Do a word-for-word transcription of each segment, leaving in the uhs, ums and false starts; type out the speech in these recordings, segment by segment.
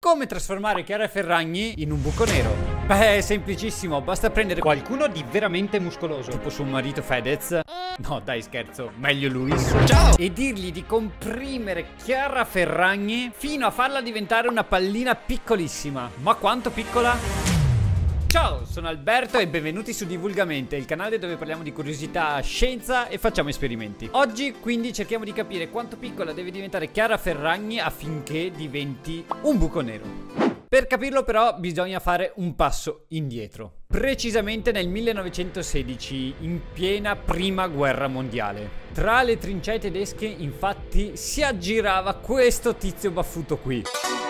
Come trasformare Chiara Ferragni in un buco nero? Beh, è semplicissimo, basta prendere qualcuno di veramente muscoloso, tipo suo marito Fedez. No, dai, scherzo, meglio Luis. Ciao! E dirgli di comprimere Chiara Ferragni fino a farla diventare una pallina piccolissima. Ma quanto piccola? Ciao, sono Alberto e benvenuti su Divulgamente, il canale dove parliamo di curiosità, scienza e facciamo esperimenti. Oggi quindi cerchiamo di capire quanto piccola deve diventare Chiara Ferragni affinché diventi un buco nero. Per capirlo però bisogna fare un passo indietro. Precisamente nel millenovecentosedici, in piena prima guerra mondiale. Tra le trincee tedesche infatti si aggirava questo tizio baffuto qui.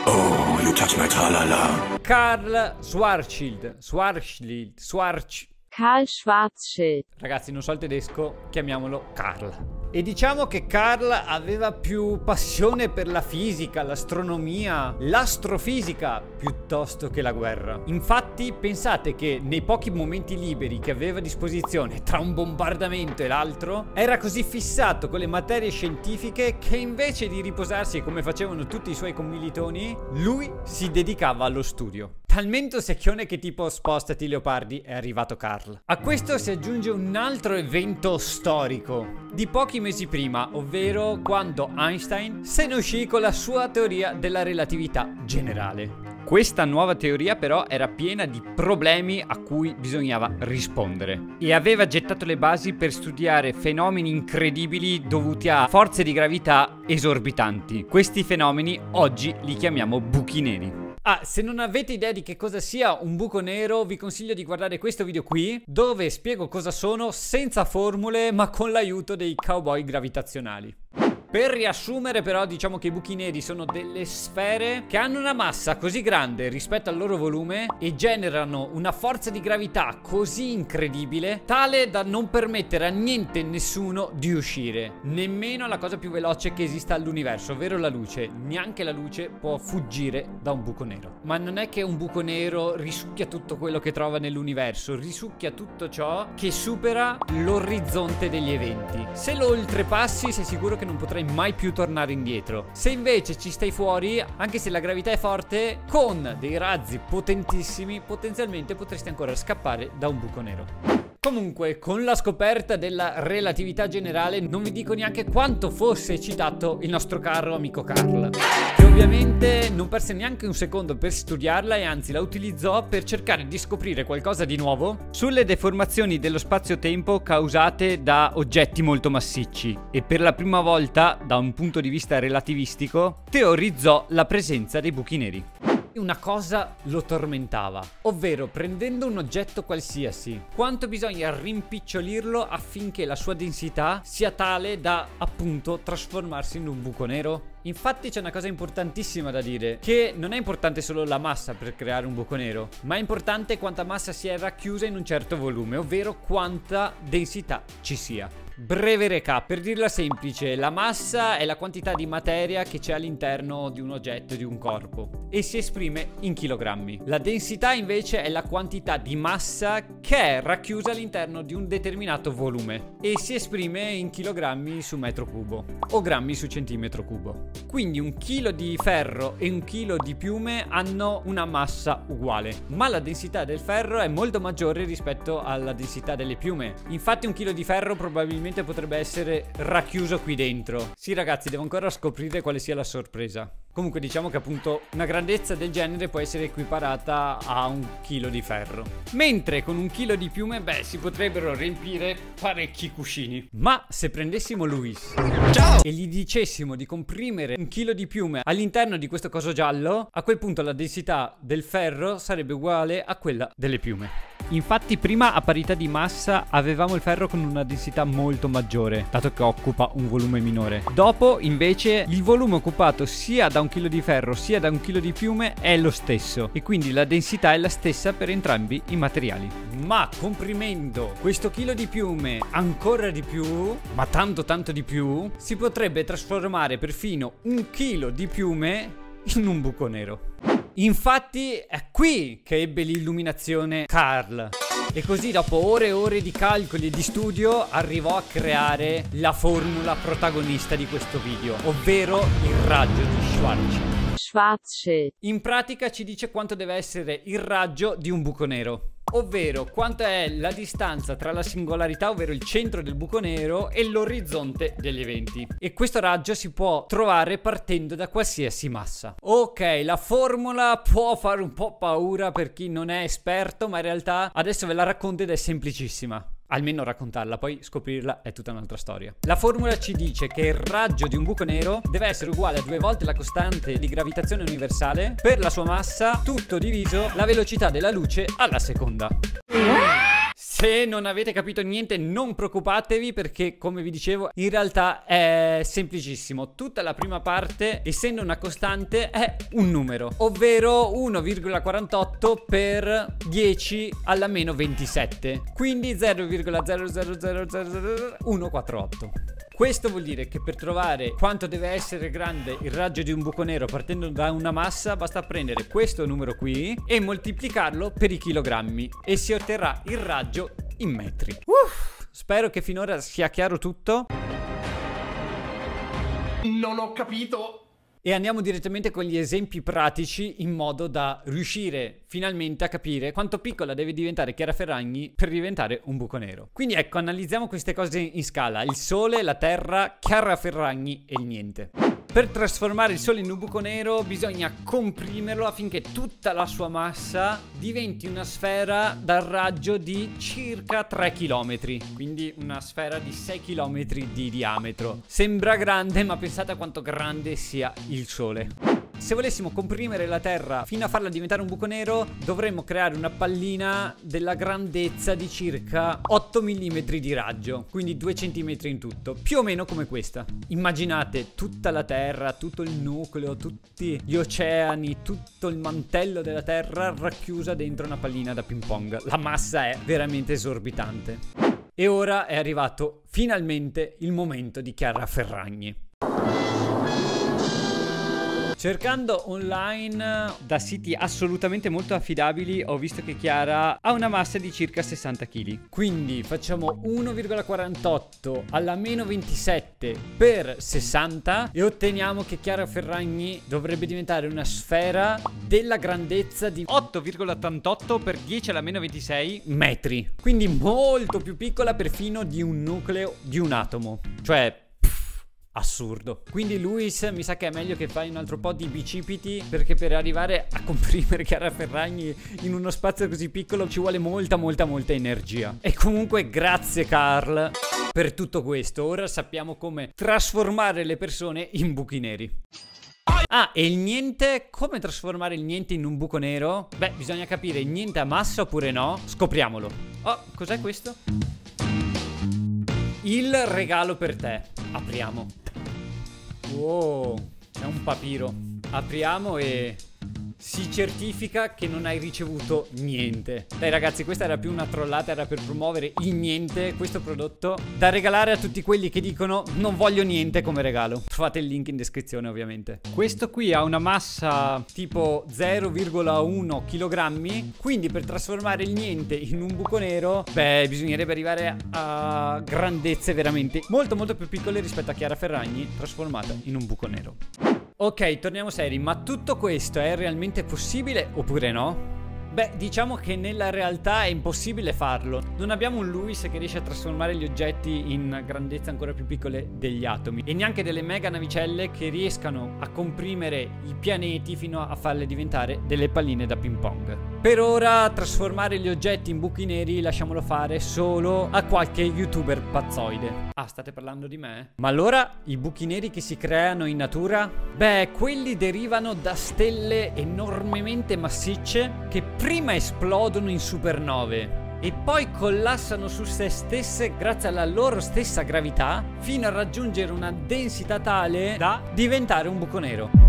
Oh, you touch my tralala. Karl Schwarzschild. Schwarzschild. Schwarz... Karl Schwarzschild. Ragazzi, non so il tedesco, chiamiamolo Karl. E diciamo che Karl aveva più passione per la fisica, l'astronomia, l'astrofisica piuttosto che la guerra. Infatti pensate che nei pochi momenti liberi che aveva a disposizione tra un bombardamento e l'altro era così fissato con le materie scientifiche che invece di riposarsi come facevano tutti i suoi commilitoni, lui si dedicava allo studio. Talmente secchione che tipo spostati leopardi è arrivato Karl. A questo si aggiunge un altro evento storico di pochi mesi prima, ovvero quando Einstein se ne uscì con la sua teoria della relatività generale. Questa nuova teoria però era piena di problemi a cui bisognava rispondere e aveva gettato le basi per studiare fenomeni incredibili dovuti a forze di gravità esorbitanti. Questi fenomeni oggi li chiamiamo buchi neri. Ah, se non avete idea di che cosa sia un buco nero, vi consiglio di guardare questo video qui, dove spiego cosa sono senza formule, ma con l'aiuto dei cowboy gravitazionali. Per riassumere però diciamo che i buchi neri sono delle sfere che hanno una massa così grande rispetto al loro volume e generano una forza di gravità così incredibile tale da non permettere a niente e nessuno di uscire, nemmeno alla cosa più veloce che esista all'universo, ovvero la luce. Neanche la luce può fuggire da un buco nero. Ma non è che un buco nero risucchia tutto quello che trova nell'universo, risucchia tutto ciò che supera l'orizzonte degli eventi. Se lo oltrepassi sei sicuro che non potrai mai più tornare indietro. Se invece ci stai fuori, anche se la gravità è forte, con dei razzi potentissimi potenzialmente potresti ancora scappare da un buco nero. Comunque, con la scoperta della relatività generale non vi dico neanche quanto fosse eccitato il nostro caro amico Karl, che ovviamente non perse neanche un secondo per studiarla e anzi la utilizzò per cercare di scoprire qualcosa di nuovo sulle deformazioni dello spazio-tempo causate da oggetti molto massicci e per la prima volta, da un punto di vista relativistico, teorizzò la presenza dei buchi neri. Una cosa lo tormentava, ovvero prendendo un oggetto qualsiasi, quanto bisogna rimpicciolirlo affinché la sua densità sia tale da appunto trasformarsi in un buco nero? Infatti c'è una cosa importantissima da dire, che non è importante solo la massa per creare un buco nero, ma è importante quanta massa si è racchiusa in un certo volume, ovvero quanta densità ci sia. Breve recap, per dirla semplice, la massa è la quantità di materia che c'è all'interno di un oggetto, di un corpo, e si esprime in chilogrammi. La densità invece è la quantità di massa che è racchiusa all'interno di un determinato volume e si esprime in chilogrammi su metro cubo o grammi su centimetro cubo. Quindi un chilo di ferro e un chilo di piume hanno una massa uguale, ma la densità del ferro è molto maggiore rispetto alla densità delle piume. Infatti un chilo di ferro probabilmente potrebbe essere racchiuso qui dentro. Sì ragazzi, devo ancora scoprire quale sia la sorpresa. Comunque diciamo che appunto una grandezza del genere può essere equiparata a un chilo di ferro. Mentre con un chilo di piume, beh, si potrebbero riempire parecchi cuscini. Ma se prendessimo Luis, ciao, e gli dicessimo di comprimere un chilo di piume all'interno di questo coso giallo, a quel punto la densità del ferro sarebbe uguale a quella delle piume. Infatti prima a parità di massa avevamo il ferro con una densità molto maggiore, dato che occupa un volume minore. Dopo invece il volume occupato sia da un chilo di ferro sia da un chilo di piume è lo stesso e quindi la densità è la stessa per entrambi i materiali. Ma comprimendo questo chilo di piume ancora di più, ma tanto tanto di più, si potrebbe trasformare perfino un chilo di piume in un buco nero. Infatti è qui che ebbe l'illuminazione Karl. E così dopo ore e ore di calcoli e di studio arrivò a creare la formula protagonista di questo video, ovvero il raggio di Schwarzschild. Schwarzschild. In pratica ci dice quanto deve essere il raggio di un buco nero, ovvero quanta è la distanza tra la singolarità, ovvero il centro del buco nero, e l'orizzonte degli eventi. E questo raggio si può trovare partendo da qualsiasi massa. Ok, la formula può fare un po' paura per chi non è esperto, ma in realtà adesso ve la racconto ed è semplicissima. Almeno raccontarla, poi scoprirla è tutta un'altra storia. La formula ci dice che il raggio di un buco nero deve essere uguale a due volte la costante di gravitazione universale per la sua massa, tutto diviso la velocità della luce alla seconda. Se non avete capito niente non preoccupatevi, perché come vi dicevo in realtà è semplicissimo. Tutta la prima parte, essendo una costante, è un numero, ovvero uno virgola quarantotto per dieci alla meno ventisette, quindi zero virgola zero zero zero zero zero uno quattro otto. Questo vuol dire che per trovare quanto deve essere grande il raggio di un buco nero partendo da una massa basta prendere questo numero qui e moltiplicarlo per i chilogrammi e si otterrà il raggio in metri. Uff, spero che finora sia chiaro tutto. Non ho capito. E andiamo direttamente con gli esempi pratici in modo da riuscire finalmente a capire quanto piccola deve diventare Chiara Ferragni per diventare un buco nero. Quindi ecco, analizziamo queste cose in scala: il Sole, la Terra, Chiara Ferragni e il niente. Per trasformare il Sole in un buco nero bisogna comprimerlo affinché tutta la sua massa diventi una sfera dal raggio di circa tre chilometri, quindi una sfera di sei chilometri di diametro. Sembra grande, ma pensate a quanto grande sia il Sole. Se volessimo comprimere la Terra fino a farla diventare un buco nero, dovremmo creare una pallina della grandezza di circa otto millimetri di raggio, quindi due centimetri in tutto, più o meno come questa. Immaginate tutta la Terra, tutto il nucleo, tutti gli oceani, tutto il mantello della Terra racchiusa dentro una pallina da ping pong. La massa è veramente esorbitante. E ora è arrivato finalmente il momento di Chiara Ferragni. Cercando online da siti assolutamente molto affidabili ho visto che Chiara ha una massa di circa sessanta chili. Quindi facciamo uno virgola quarantotto alla meno ventisette per sessanta e otteniamo che Chiara Ferragni dovrebbe diventare una sfera della grandezza di otto virgola ottantotto per dieci alla meno ventisei metri. Quindi molto più piccola perfino di un nucleo di un atomo. Cioè... assurdo. Quindi Luis, mi sa che è meglio che fai un altro po' di bicipiti, perché per arrivare a comprimere Chiara Ferragni in uno spazio così piccolo ci vuole molta molta molta energia. E comunque grazie Carl per tutto questo. Ora sappiamo come trasformare le persone in buchi neri. Ah, e il niente? Come trasformare il niente in un buco nero? Beh, bisogna capire, il niente ha massa oppure no? Scopriamolo. Oh, cos'è questo? Il regalo per te. Apriamo. Wow, è un papiro. Apriamo e si certifica che non hai ricevuto niente. Dai ragazzi, questa era più una trollata, era per promuovere il niente, questo prodotto da regalare a tutti quelli che dicono non voglio niente come regalo. Trovate il link in descrizione ovviamente. Questo qui ha una massa tipo zero virgola uno chilogrammi, quindi per trasformare il niente in un buco nero, beh, bisognerebbe arrivare a grandezze veramente molto molto più piccole rispetto a Chiara Ferragni trasformata in un buco nero. Ok, torniamo seri, ma tutto questo è realmente possibile oppure no? Beh, diciamo che nella realtà è impossibile farlo. Non abbiamo un Lewis che riesce a trasformare gli oggetti in grandezze ancora più piccole degli atomi, e neanche delle mega navicelle che riescano a comprimere i pianeti fino a farle diventare delle palline da ping pong. Per ora trasformare gli oggetti in buchi neri lasciamolo fare solo a qualche youtuber pazzoide. Ah, state parlando di me? Ma allora i buchi neri che si creano in natura? Beh, quelli derivano da stelle enormemente massicce che prima esplodono in supernove e poi collassano su se stesse grazie alla loro stessa gravità fino a raggiungere una densità tale da diventare un buco nero.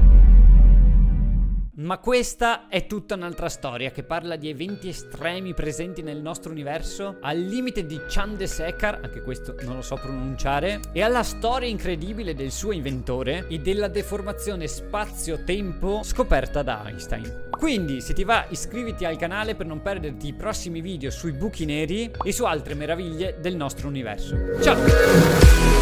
Ma questa è tutta un'altra storia che parla di eventi estremi presenti nel nostro universo, al limite di Chandrasekhar, anche questo non lo so pronunciare, e alla storia incredibile del suo inventore e della deformazione spazio-tempo scoperta da Einstein. Quindi se ti va iscriviti al canale per non perderti i prossimi video sui buchi neri e su altre meraviglie del nostro universo. Ciao!